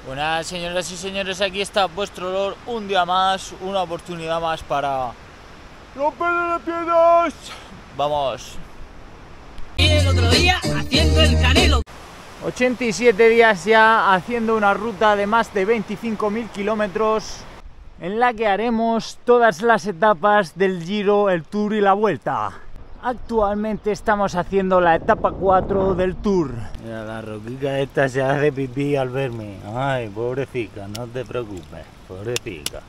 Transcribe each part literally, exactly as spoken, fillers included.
Buenas señoras y señores, aquí está vuestro Lord, un día más, una oportunidad más para romperle las piernas. Vamos. Y el otro día haciendo el Canelo. ochenta y siete días ya haciendo una ruta de más de veinticinco mil kilómetros en la que haremos todas las etapas del Giro, el Tour y la Vuelta. Actualmente estamos haciendo la etapa cuatro del Tour. Mira, la roquica esta se hace pipí al verme. Ay, pobrecita, no te preocupes, pobrecita.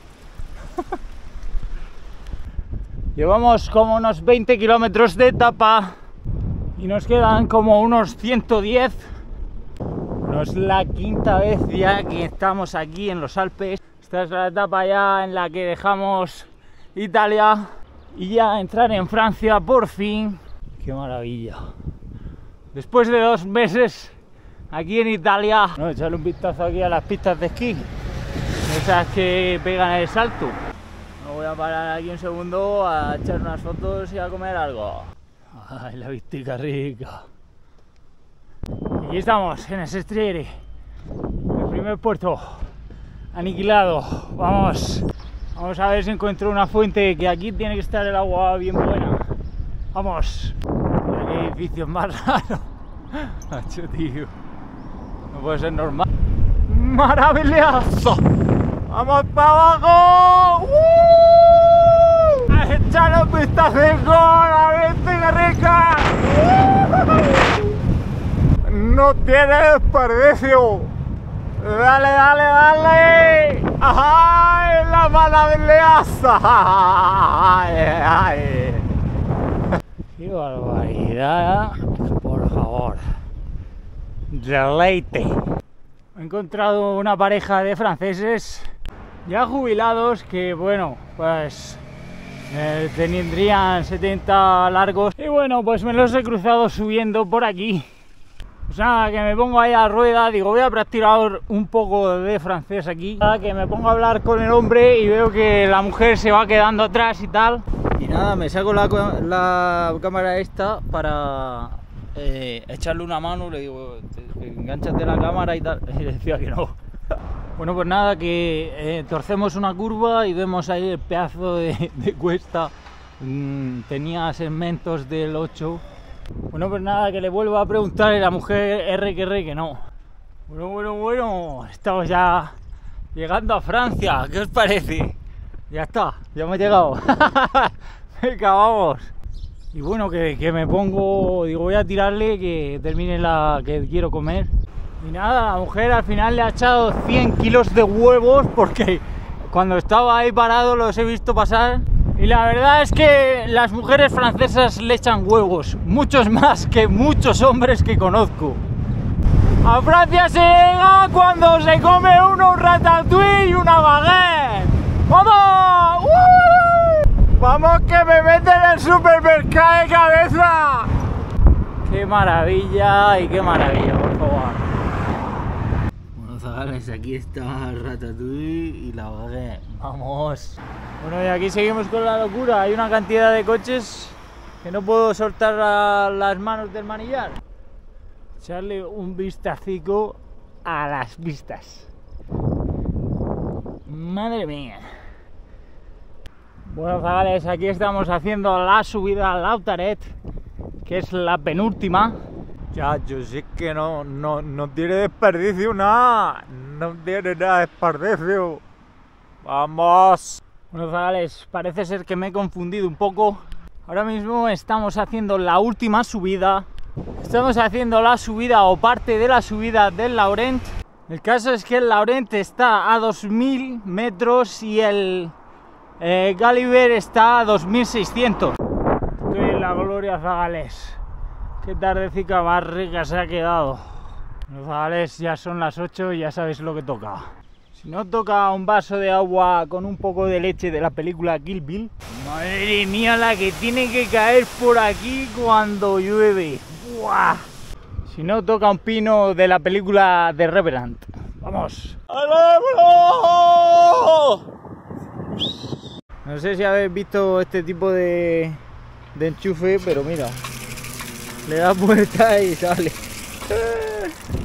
Llevamos como unos veinte kilómetros de etapa y nos quedan como unos ciento diez. No es la quinta vez ya que estamos aquí en los Alpes. Esta es la etapa ya en la que dejamos Italia y ya entrar en Francia por fin. ¡Qué maravilla! Después de dos meses aquí en Italia, no, echarle un vistazo aquí a las pistas de esquí, esas que pegan el salto. Me voy a parar aquí un segundo a echar unas fotos y a comer algo. ¡Ay, la vistica rica! Y aquí estamos en Sestriere, el primer puerto aniquilado. Vamos. Vamos a ver si encuentro una fuente, que aquí tiene que estar el agua bien buena. Vamos. Mira qué edificios más raros. Macho, tío. No puede ser normal. ¡Maravilloso! ¡Vamos para abajo! ¡Uh! ¡A echar un vistazo a la vista rica! ¡Uh! ¡No tiene desperdicio! ¡Dale, dale, dale! ¡Ay, la maravillosa! ¡Ay, ay! ¡Qué barbaridad! Por favor. Deleite. He encontrado una pareja de franceses ya jubilados que, bueno, pues eh, tendrían setenta largos. Y bueno, pues me los he cruzado subiendo por aquí. Pues nada, que me pongo ahí a rueda, digo, voy a practicar un poco de francés aquí. Nada, que me pongo a hablar con el hombre y veo que la mujer se va quedando atrás y tal. Y nada, me saco la, la cámara esta para eh, echarle una mano, le digo, engánchate la cámara y tal. Y le decía que no. Bueno, pues nada, que eh, torcemos una curva y vemos ahí el pedazo de, de cuesta. Mm, tenía segmentos del ocho. Bueno, pues nada, que le vuelvo a preguntar y la mujer R que R que no. Bueno, bueno, bueno, estamos ya llegando a Francia, ¿qué os parece? Ya está, ya hemos llegado. Venga, vamos. Y bueno, que, que me pongo, digo, voy a tirarle que termine la que quiero comer. Y nada, la mujer al final le ha echado cien kilos de huevos porque cuando estaba ahí parado los he visto pasar. Y la verdad es que las mujeres francesas le echan huevos, muchos más que muchos hombres que conozco. A Francia se llega cuando se come uno un ratatouille y una baguette. ¡Vamos! ¡Uh! ¡Vamos que me meten en el supermercado de cabeza! ¡Qué maravilla y qué maravilla, por favor! Bueno, zagales, aquí está el ratatouille y la baguette. ¡Vamos! Bueno, y aquí seguimos con la locura. Hay una cantidad de coches que no puedo soltar la, las manos del manillar. Echarle un vistacico a las vistas. Madre mía. Bueno, zagales, aquí estamos haciendo la subida al Lautaret, que es la penúltima. Ya, yo sé que no, no, no tiene desperdicio nada. No tiene nada de desperdicio. ¡Vamos! Bueno, zagales, parece ser que me he confundido un poco. Ahora mismo estamos haciendo la última subida. Estamos haciendo la subida o parte de la subida del Laurent. El caso es que el Laurent está a dos mil metros y el eh, Galibier está a dos mil seiscientos. Estoy en la gloria, zagales. Qué tardecica más rica se ha quedado. Bueno, zagales, ya son las ocho y ya sabéis lo que toca. Si no toca un vaso de agua con un poco de leche de la película Kill Bill. Madre mía, la que tiene que caer por aquí cuando llueve. ¡Buah! Si no toca un pino de la película de Revenant. ¡Vamos! No sé si habéis visto este tipo de, de enchufe, pero mira, le da vuelta y sale.